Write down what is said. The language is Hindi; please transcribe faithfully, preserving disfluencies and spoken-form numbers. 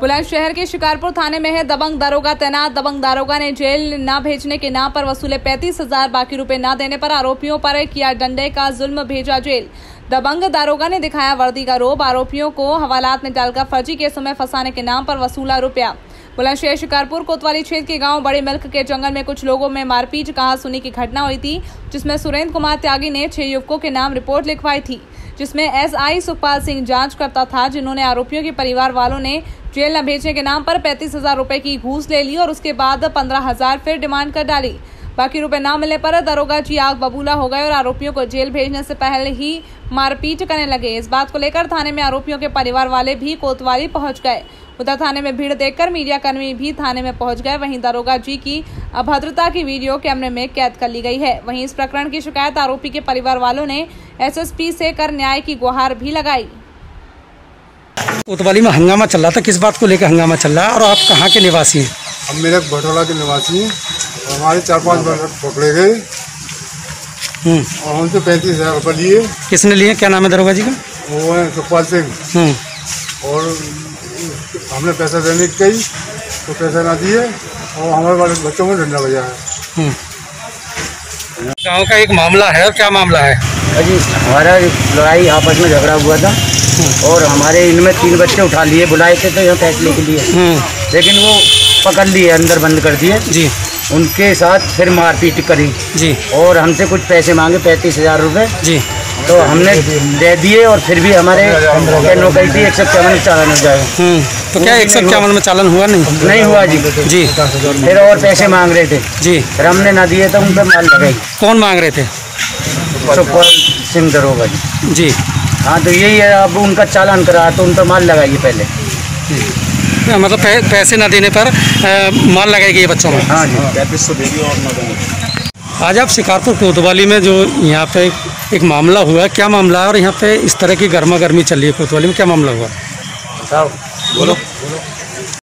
बुलंदशहर के शिकारपुर थाने में है दबंग दारोगा तैनात। दबंग दारोगा ने जेल न भेजने के नाम पर वसूले पैंतीस हजार, बाकी रुपए न देने पर आरोपियों पर किया डंडे का जुल्म, भेजा जेल। दबंग दारोगा ने दिखाया वर्दी का रोब, आरोपियों को हवालात में डालकर फर्जी केसों में फंसाने के नाम पर वसूला रुपया। बुलंदशहर शिकारपुर कोतवाली क्षेत्र के गांव बड़े मिल्क के जंगल में कुछ लोगों में मारपीट कहासुनी की घटना हुई थी, जिसमें सुरेंद्र कुमार त्यागी ने छह युवकों के नाम रिपोर्ट लिखवाई थी, जिसमें एसआई सुखपाल सिंह जांच करता था, जिन्होंने आरोपियों के परिवार वालों ने जेल न भेजने के नाम पर पैंतीस हजार रुपए की घूस ले ली और उसके बाद पंद्रह हजार फिर डिमांड कर डाली। बाकी रुपए न मिलने पर दरोगा जी आग बबूला हो गए और आरोपियों को जेल भेजने से पहले ही मारपीट करने लगे। इस बात को लेकर थाने में आरोपियों के परिवार वाले भी कोतवाली पहुंच गए। उधर थाने में भीड़ देखकर मीडिया कर्मी भी थाने में पहुंच गए। वहीं दरोगा जी की अभद्रता की वीडियो कैमरे में कैद कर ली गई है। वहीं इस प्रकरण की शिकायत आरोपी के परिवार वालों ने एसएसपी से कर न्याय की गुहार भी लगाई। कोतवाली में हंगामा चल रहा था, किस बात को लेकर हंगामा चल रहा है और आप कहाँ के निवासी हैं? हम मेरे भटोला के निवासी हैं। हमारे चार पांच पकड़े गए और हमसे पैंतीस हजार रुपये लिए। किसने लिए? क्या नाम है दरोगा जी का? वो है सुखपाल सिंह। और हमने पैसा देने की कही तो पैसा ना दिए और हमारे वाले बच्चों में डंडा बजा है। गांव का एक मामला है, और क्या मामला है? जी हमारा लड़ाई आपस में झगड़ा हुआ था और हमारे इनमें तीन बच्चे उठा लिए, बुलाए थे तो यहाँ फैसले के लिए, लेकिन वो पकड़ लिए, अंदर बंद कर दिए जी। उनके साथ फिर मारपीट करी जी और हमसे कुछ पैसे मांगे, पैंतीस हजार रुपये जी, तो हमने दे दिए और फिर भी हमारे नौकरी थी एक सौ इक्यावन चालान हो जाए। तो क्या एक सौ इक्यावन में चालान हुआ? नहीं नहीं हुआ जी जी फिर और पैसे मांग रहे थे जी, फिर हमने ना दिए तो उन पर माल लगाई। कौन मांग रहे थे? सुखपाल सिंह दरोगा जी जी। हाँ तो यही है, अब उनका चालान करा तो उन पर माल लगाइए पहले। मतलब पै, पैसे ना देने पर आ, माल लगाएगी ये बच्चों में? हाँ जी पैंतीस सौ दे दिए और ना देंगे। आज आप शिकारपुर कोतवाली में जो यहाँ पे एक, एक मामला हुआ, क्या मामला है और यहाँ पे इस तरह की गर्मा गर्मी चल रही है कोतवाली में, क्या मामला हुआ? बताओ। बोलो बोलो।